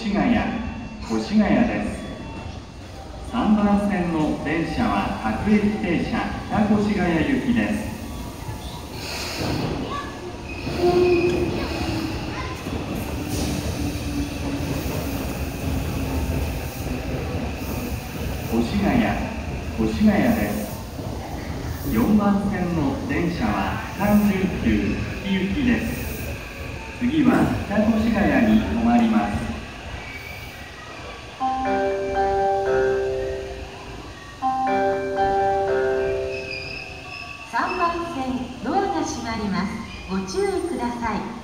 越谷です。3番線の電車は各駅停車北越谷行きです。越谷です。4番線の電車は39久喜行きです。次は北越谷に止まります。 3番線ドアが閉まります。ご注意ください。